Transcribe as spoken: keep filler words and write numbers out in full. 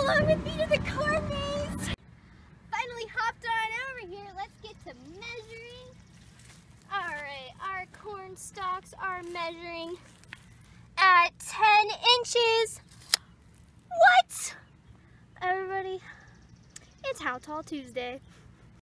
along with me to the corn maze. Finally hopped on over here. Let's get to measuring. All right, our corn stalks are measuring at ten inches. What? Everybody, it's How Tall Tuesday.